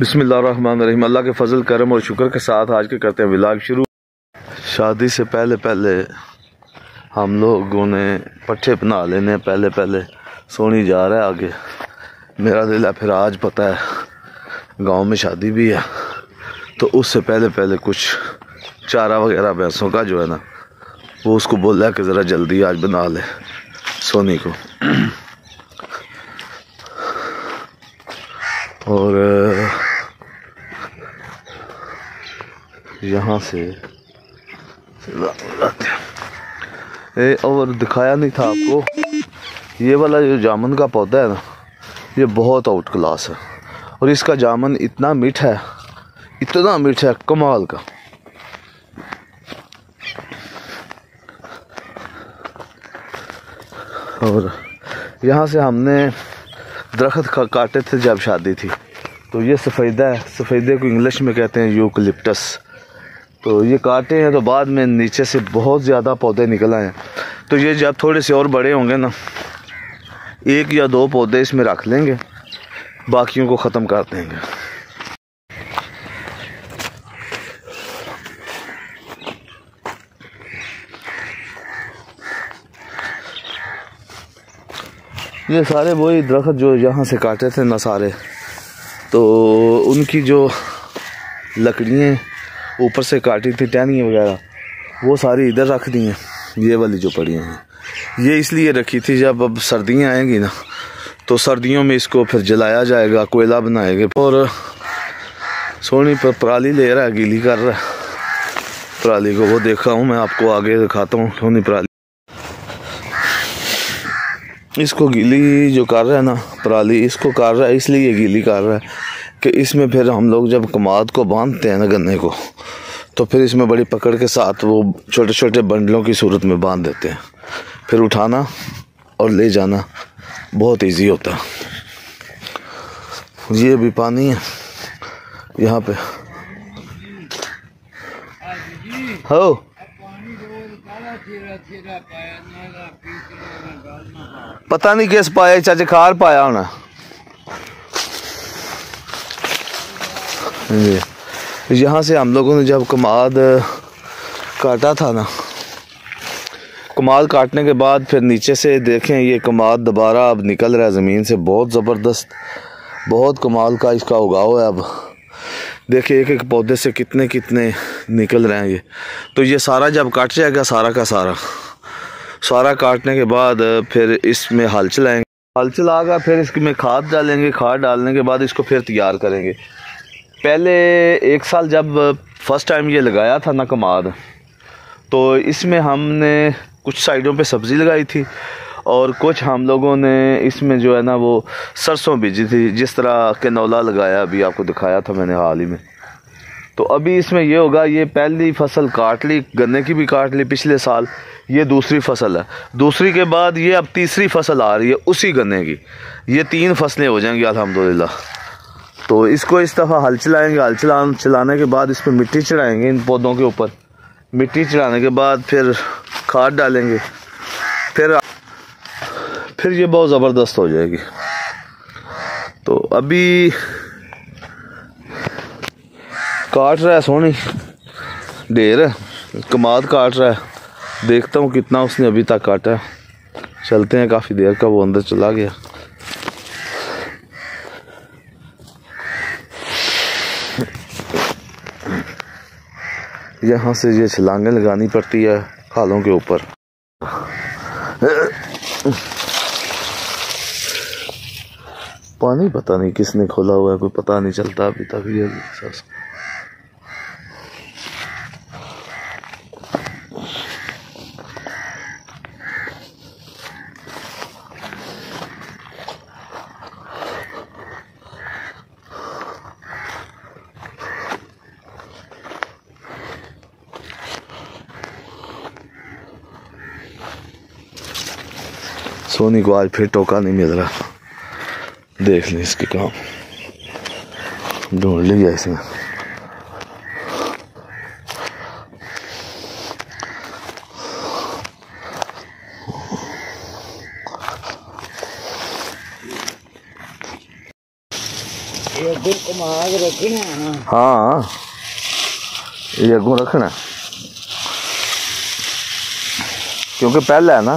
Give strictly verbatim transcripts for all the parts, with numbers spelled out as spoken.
बिस्मिल्लाहिर्रहमानिर्रहीम। अल्लाह के फजल करम और शुक्र के साथ आज के करते हैं व्लॉग शुरू। शादी से पहले पहले हम लोगों ने पट्ठे बना लेने, पहले पहले सोनी जा रहा है आगे। मेरा दिल है फिर आज पता है गांव में शादी भी है, तो उससे पहले पहले कुछ चारा वगैरह भैंसों का जो है ना वो उसको बोला कि ज़रा जल्दी आज बना ले सोनी को। और यहाँ से ए, और दिखाया नहीं था आपको, ये वाला जो जामुन का पौधा है ना ये बहुत आउट क्लास है और इसका जामुन इतना मीठा है, इतना मीठा है कमाल का। और यहाँ से हमने दरख्त काटे थे जब शादी थी, तो ये सफ़ेदा है, सफ़ेदे को इंग्लिश में कहते हैं यूकलिप्टस। तो ये काटे हैं तो बाद में नीचे से बहुत ज़्यादा पौधे निकल आए हैं, तो ये जब थोड़े से और बड़े होंगे ना एक या दो पौधे इसमें रख लेंगे, बाकियों को ख़त्म कर देंगे। ये सारे वही दरख्त जो यहाँ से काटे थे ना सारे, तो उनकी जो लकड़ियाँ ऊपर से काटी थी टहनियाँ वगैरह वो सारी इधर रख दी हैं। ये वाली जो पड़ी हैं ये इसलिए रखी थी जब अब सर्दियाँ आएंगी ना तो सर्दियों में इसको फिर जलाया जाएगा, कोयला बनाएंगे। और सोनी पर पराली ले रहा है, गीली कर रहा है पराली को, वो देखा हूँ मैं, आपको आगे दिखाता हूँ। सोनी पराली इसको गीली जो कर रहा है ना, पराली इसको कर रहा है इसलिए गीली कर रहा है कि इसमें फिर हम लोग जब कमाद को बांधते हैं ना गन्ने को, तो फिर इसमें बड़ी पकड़ के साथ वो छोटे छोटे बंडलों की सूरत में बांध देते हैं, फिर उठाना और ले जाना बहुत इजी होता है। ये भी पानी है यहाँ पे हो, पता नहीं किस पाया, चाचे खार पाया होना। यहाँ से हम लोगों ने जब कमाद काटा था ना, कमाद काटने के बाद फिर नीचे से देखें ये कमाद दोबारा अब निकल रहा है ज़मीन से, बहुत ज़बरदस्त, बहुत कमाल का इसका उगाव है। अब देखिए एक एक पौधे से कितने कितने निकल रहे हैं ये। तो ये सारा जब काट जाएगा, सारा का सारा सारा काटने के बाद फिर इसमें हल चलाएंगे, हल चलाकर फिर इसमें खाद डालेंगे, खाद डालने के बाद इसको फिर तैयार करेंगे। पहले एक साल जब फर्स्ट टाइम ये लगाया था ना कमाद, तो इसमें हमने कुछ साइडों पे सब्ज़ी लगाई थी और कुछ हम लोगों ने इसमें जो है ना वो सरसों बीजी थी, जिस तरह के नौला लगाया अभी आपको दिखाया था मैंने हाल ही में। तो अभी इसमें ये होगा, ये पहली फसल काट ली, गन्ने की भी काट ली पिछले साल, ये दूसरी फसल है, दूसरी के बाद ये अब तीसरी फसल आ रही है उसी गन्ने की, ये तीन फसलें हो जाएंगी अल्हम्दुलिल्लाह। तो इसको इस दफ़ा हल चलाएंगे, हल चला चलाने के बाद इस पर मिट्टी चढ़ाएंगे, इन पौधों के ऊपर मिट्टी चढ़ाने के बाद फिर खाद डालेंगे, फिर फिर ये बहुत ज़बरदस्त हो जाएगी। तो अभी काट रहा है सोनी, ढेर कमाद काट रहा है, देखता हूँ कितना उसने अभी तक काटा है। चलते हैं, काफ़ी देर का वो अंदर चला गया। यहाँ से ये छलांगें लगानी पड़ती है खालों के ऊपर। पानी पता नहीं किसने खोला हुआ है, कोई पता नहीं चलता अभी तक। ये सोनी को आज फिर टोका नहीं मिल रहा, देख लें इसके काम, ढूंढ लिया इसमें। हाँ ये अगू रखना क्योंकि पहला है ना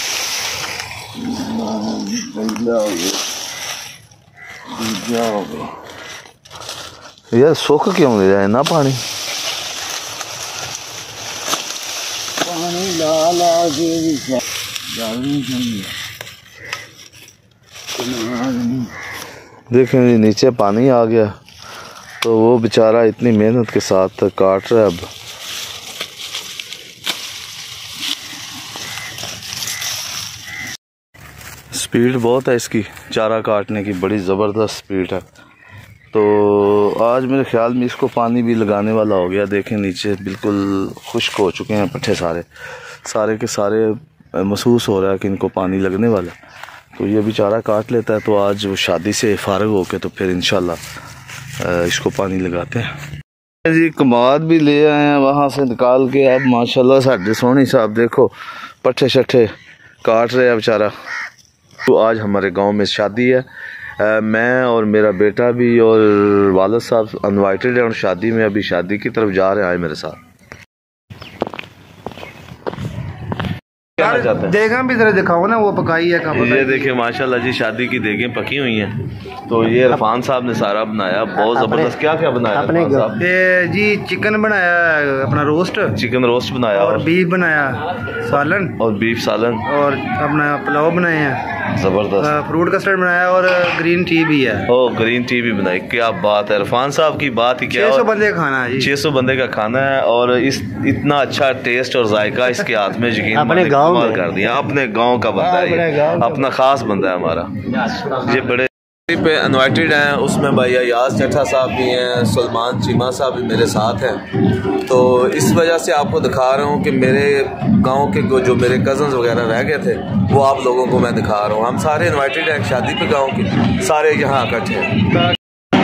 यार सुख क्यों ले जाए ना पानी पानी ला ला के देखें जी नीचे पानी आ गया तो वो बेचारा इतनी मेहनत के साथ काट रहा है। अब स्पीड बहुत है इसकी, चारा काटने की बड़ी ज़बरदस्त स्पीड है। तो आज मेरे ख्याल में इसको पानी भी लगाने वाला हो गया। देखें नीचे बिल्कुल खुश्क हो चुके हैं पट्ठे, सारे सारे के सारे महसूस हो रहा है कि इनको पानी लगने वाला। तो ये भी चारा काट लेता है तो आज वो शादी से फ़ारग होके तो फिर इंशाल्लाह इसको पानी लगाते हैं जी। कमाद भी ले आए हैं वहाँ से निकाल के। अब माशाल्लाह साढ़े सोनी साहब देखो पट्ठे शट्ठे काट रहे हैं बेचारा। तो आज हमारे गांव में शादी है, आ, मैं और मेरा बेटा भी और वालिद साहब इनवाइटेड है और शादी में अभी शादी की तरफ जा रहे हैं। आए मेरे साथ देगा भी जरा दिखाओ ना वो पकाई है कहाँ। ये देखिए माशाल्लाह जी शादी की देगें पकी हुई हैं। तो ये इरफान साहब ने सारा बनाया, बहुत जबरदस्त। क्या क्या बनाया अपने साहब? ये जी चिकन बनाया, अपना रोस्ट, चिकन रोस्ट बनाया और बीफ बनाया, सालन और बीफ सालन और अपना पुलाव बनाए हैं, जबरदस्त फ्रूट कस्टर्ड बनाया और ग्रीन टी भी है। ओ ग्रीन टी भी बनाई। क्या बात है, इरफान साहब की बात ही क्या। छह सौ बंदे का खाना है, छह सौ बंदे का खाना है और इस इतना अच्छा टेस्ट और जायका इसके हाथ में यकीन अपने गांव में कर दिया। अपने गांव का बंदा है, अपना खास बंदा है हमारा। ये बड़े पे इनवाइटेड हैं, उसमें भाई याज चट्ठा साहब भी हैं, सलमान चीमा साहब भी मेरे साथ हैं। तो इस वजह से आपको दिखा रहा हूँ कि मेरे गांव के जो मेरे कज़न्स वगैरह रह गए थे वो आप लोगों को मैं दिखा रहा हूँ। हम सारे इनवाइटेड हैं शादी पे गांव के, सारे यहाँ इकट्ठे हैं।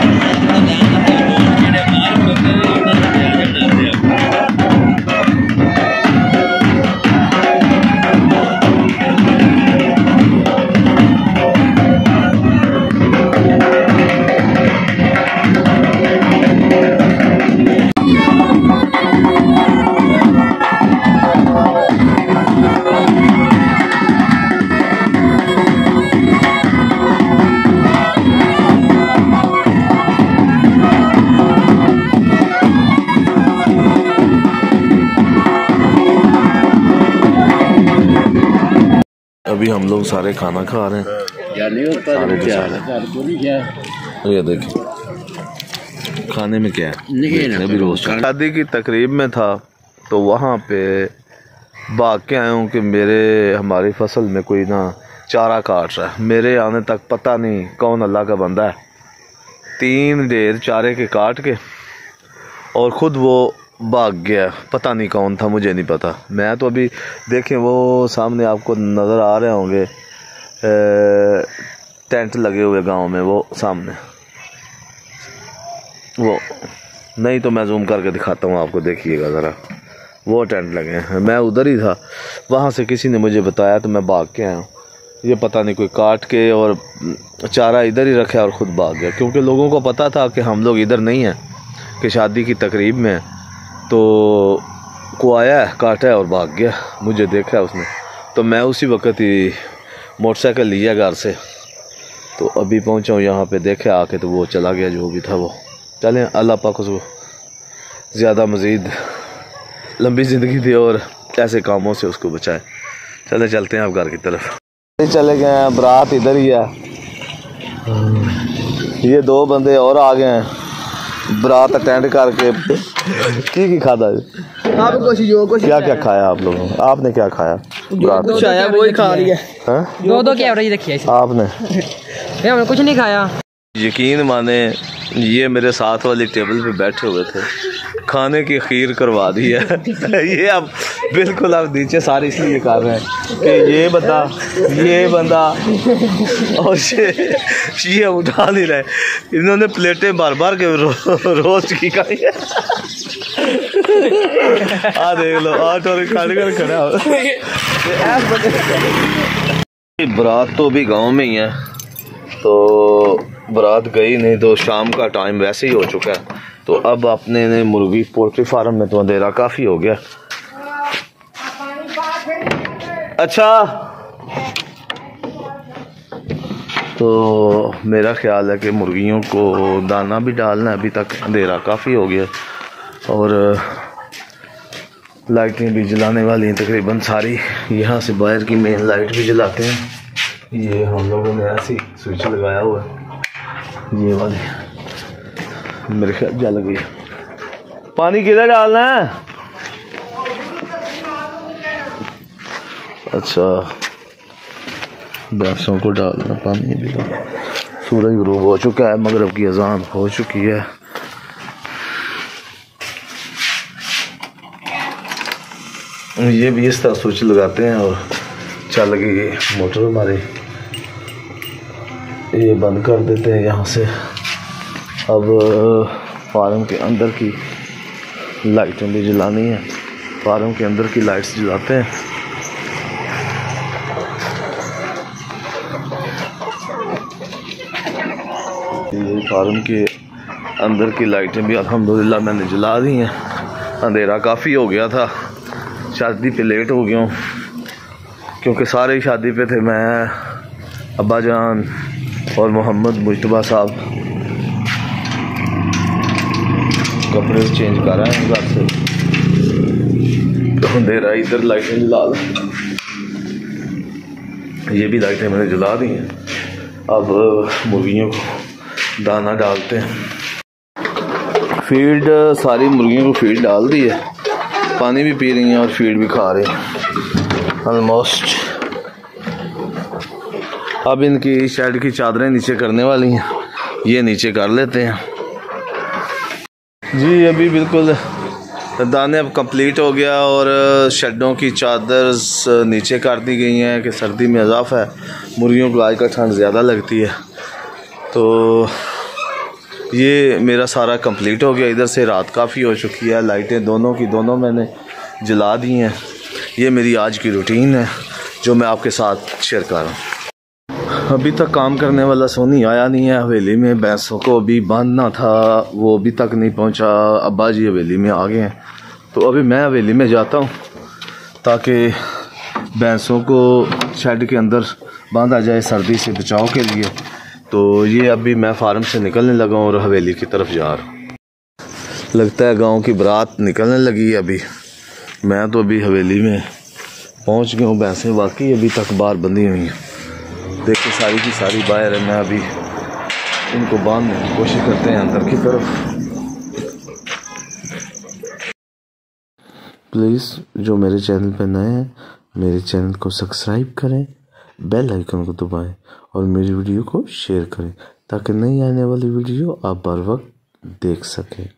अभी हम लोग सारे खाना खा रहे हैं सारे के सारे। ये देखिए खाने में क्या है, अभी रोज शादी की तकरीब में था तो वहाँ पे भाग के आया हूँ कि मेरे हमारी फसल में कोई ना चारा काट रहा है। मेरे आने तक पता नहीं कौन अल्लाह का बंदा है, तीन ढेर चारे के काट के और ख़ुद वो भाग गया। पता नहीं कौन था, मुझे नहीं पता। मैं तो अभी देखें वो सामने आपको नज़र आ रहे होंगे टेंट लगे हुए गांव में, वो सामने वो नहीं तो मैं जूम करके दिखाता हूँ आपको, देखिएगा ज़रा वो टेंट लगे हैं। मैं उधर ही था, वहाँ से किसी ने मुझे बताया तो मैं भाग के आया हूँ। ये पता नहीं कोई काट के और चारा इधर ही रखा और ख़ुद भाग गया, क्योंकि लोगों को पता था कि हम लोग इधर नहीं हैं कि शादी की तकरीब में। तो को आया है काटा है और भाग गया, मुझे देखा है उसने। तो मैं उसी वक्त ही मोटरसाइकिल लिया घर से, तो अभी पहुंचा हूँ यहाँ पे, देखे आके तो वो चला गया जो भी था वो। चलें अल्लाह पाक उसको ज़्यादा मज़ीद लंबी ज़िंदगी दे और ऐसे कामों से उसको बचाए। चले चलते हैं अब घर की तरफ। चले गए हैं, बारात इधर ही है। ये दो बंदे और आ गए हैं बारात अटेंड करके। की की खादा आप कुछ जो कुछ क्या क्या खाया आप लोगों ने? आपने क्या खाया? कुछ आया वो ही खा रही है। दो दो की एवरेज रखी है आपने? हमने कुछ नहीं खाया। यकीन माने ये मेरे साथ वाली टेबल पे बैठे हुए थे, खाने की खीर करवा दी है। ये अब बिल्कुल अब नीचे सारे इसलिए कर रहे हैं कि ये बंदा ये बंदा और ये ये उठा नहीं रहे। इन्होंने प्लेटें बार बार के रो, रोस्ट की खाई है। आ देख लो आठ और खड़ कर खड़ा हो। बारात तो अभी गाँव में ही है, तो बारात गई नहीं तो शाम का टाइम वैसे ही हो चुका है। तो अब अपने ने मुर्गी पोल्ट्री फार्म में तो अंधेरा काफ़ी हो गया। अच्छा, तो मेरा ख्याल है कि मुर्गियों को दाना भी डालना है। अभी तक अंधेरा काफ़ी हो गया और लाइटें भी जलाने वाली हैं तकरीबन सारी। यहाँ से बाहर की मेन लाइट भी जलाते हैं। ये हम लोगों ने ऐसी स्विच लगाया हुआ है, ये वाली मेरे ख्याल जल गई। पानी किधर डालना है? अच्छा, भैंसों को डालना पानी भी। सूरज गुरूब हो चुका है, मगरिब की अजान हो चुकी है। ये भी इस तरह स्विच लगाते हैं और चल गई मोटर हमारी। ये बंद कर देते हैं यहाँ से। अब फार्म के अंदर की लाइटें भी जलानी है। फार्म के अंदर की लाइट्स जलाते हैं। ये फार्म के अंदर की लाइटें भी अल्हम्दुलिल्लाह मैंने जला दी हैं। अंधेरा काफ़ी हो गया था, शादी पे लेट हो गया हूँ क्योंकि सारे शादी पे थे। मैं, अब्बा जान और मोहम्मद मुश्तबा साहब कपड़े चेंज कर रहे हैं घर से। तो अंधेरा, इधर लाइटें जला दी, ये भी लाइटें मैंने जला दी हैं। अब मुर्गियों को दाना डालते हैं। फीड सारी मुर्गियों को फीड डाल दी है, पानी भी पी रही हैं और फीड भी खा रही हैं ऑलमोस्ट। अब इनकी शेड की चादरें नीचे करने वाली हैं, ये नीचे कर लेते हैं जी। अभी बिल्कुल दाने अब कंप्लीट हो गया और शेडों की चादर नीचे कर दी गई हैं कि सर्दी में इजाफा है। मुर्गियों को आज का ठंड ज़्यादा लगती है, तो ये मेरा सारा कंप्लीट हो गया। इधर से रात काफ़ी हो चुकी है, लाइटें दोनों की दोनों मैंने जला दी हैं। ये मेरी आज की रूटीन है जो मैं आपके साथ शेयर कर रहा हूँ। अभी तक काम करने वाला सोनी आया नहीं है। हवेली में भैंसों को अभी बांधना था, वो अभी तक नहीं पहुँचा। अब्बा जी हवेली में आ गए हैं, तो अभी मैं हवेली में जाता हूँ ताकि भैंसों को शेड के अंदर बांधा जाए सर्दी से बचाव के लिए। तो ये अभी मैं फार्म से निकलने लगा हूँ और हवेली की तरफ जा रहा हूँ। लगता है गांव की बारात निकलने लगी है। अभी मैं तो अभी हवेली में पहुँच गया हूँ। भैंसें वाकई अभी तक बाहर बंधी हुई हैं, देखिए सारी की सारी बाहर है। मैं अभी इनको बांधने की कोशिश करते हैं अंदर की तरफ। प्लीज़ जो मेरे चैनल पर नए हैं, मेरे चैनल को सब्सक्राइब करें, बेल आइकन को दबाएं और मेरी वीडियो को शेयर करें ताकि नई आने वाली वीडियो आप बर वक्त देख सकें।